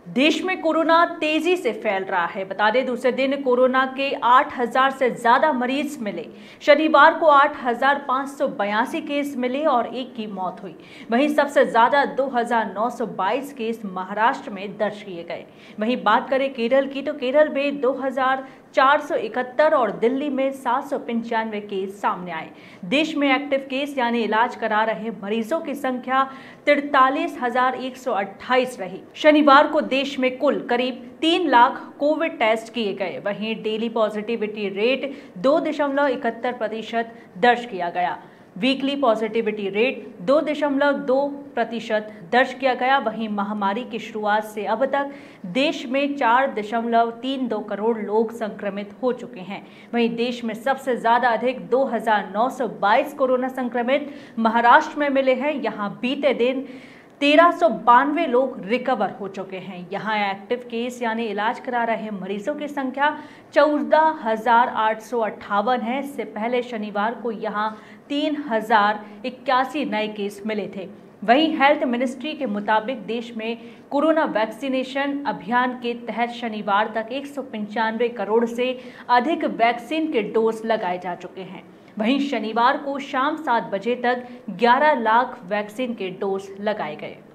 देश में कोरोना तेजी से फैल रहा है। बता दें, दूसरे दिन कोरोना के 8,000 से ज्यादा मरीज मिले। शनिवार को 8,582 केस मिले और एक की मौत हुई। वहीं सबसे ज्यादा 2,922 केस महाराष्ट्र में दर्ज किए गए। वहीं बात करें केरल की, तो केरल में 2,471 और दिल्ली में 795 केस सामने आए। देश में एक्टिव केस यानी इलाज करा रहे मरीजों की संख्या 43,128 रही। शनिवार को देश में कुल करीब 3 लाख कोविड टेस्ट किए गए। वहीं डेली पॉजिटिविटी रेट 2.71% दर्ज किया गया। वीकली पॉजिटिविटी रेट 2.2% दर्ज किया गया। वहीं महामारी की शुरुआत से अब तक देश में 4.32 करोड़ लोग संक्रमित हो चुके हैं। वहीं देश में सबसे ज्यादा अधिक 2,922 कोरोना संक्रमित महाराष्ट्र में मिले हैं। यहां बीते दिन 1,392 लोग रिकवर हो चुके हैं। यहाँ एक्टिव केस यानी इलाज करा रहे मरीजों की संख्या 14,858 है। इससे पहले शनिवार को यहाँ 3,081 नए केस मिले थे। वहीं हेल्थ मिनिस्ट्री के मुताबिक देश में कोरोना वैक्सीनेशन अभियान के तहत शनिवार तक 195 करोड़ से अधिक वैक्सीन के डोज लगाए जा चुके हैं। वहीं शनिवार को शाम 7 बजे तक 11 लाख वैक्सीन के डोज लगाए गए।